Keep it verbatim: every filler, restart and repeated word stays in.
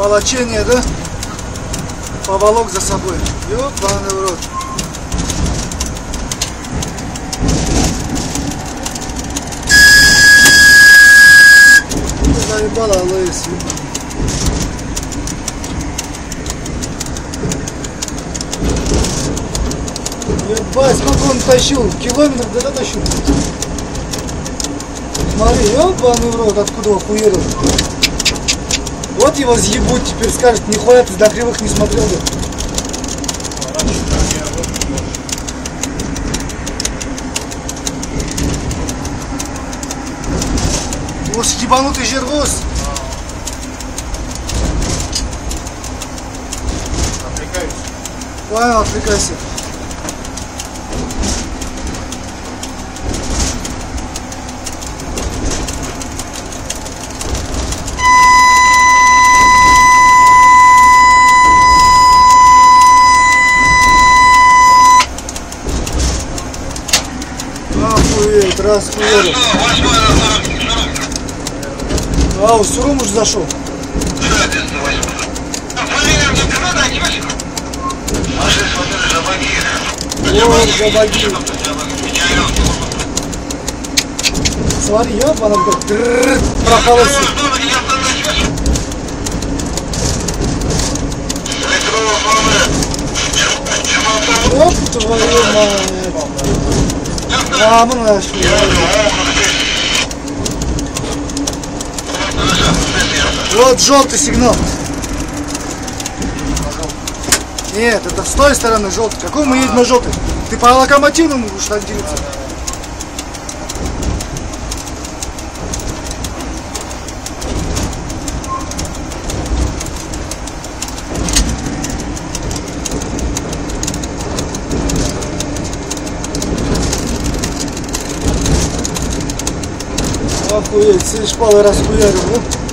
волочение, да? Поволок за собой. Ёбаный в рот. Заебала АЛС. Ебать, сколько он тащил? Километр где-то тащил. Смотри, ёбаный в рот, откуда охуел. Вот его съебут, теперь скажет, нихуя ты до кривых не смотрел, да? Вот ебанутый жервоз. Отвлекаюсь. Понял, отвлекайся. Охуеть, раз хуёво. А, у Сурум уже зашел. Ой, жабаги. Смотри, ёбана, как прохолодцы. Оп, твою мать. А, мы нашли. Вот желтый сигнал. Нет, это с той стороны желтый. Какой мы едем на желтый? Ты по локомотивному будешь так делиться? Охуеть, все шпалы расхуярил, да?